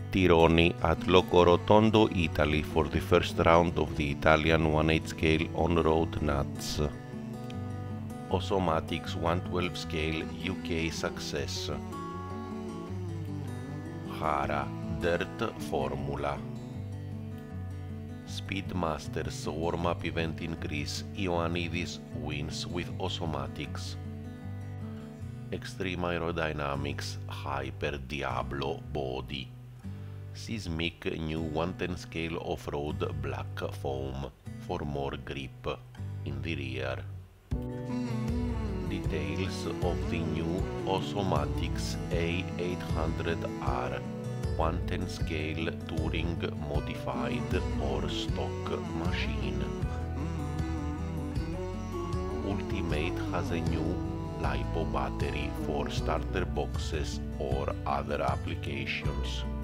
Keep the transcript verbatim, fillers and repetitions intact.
Tironi at Locorotondo, Italy for the first round of the Italian one eighth scale on-road nuts. Osomatics one twelfth scale U K success. Hara Dirt Formula. Speedmasters warm-up event in Greece, Ioannidis wins with Osomatics. Extreme Aerodynamics Hyper Diablo Body. Seismic new one ten scale off-road black foam for more grip in the rear. Details of the new Osomatics A eight hundred R one ten scale touring modified or stock machine. Ultimate has a new LiPo battery for starter boxes or other applications.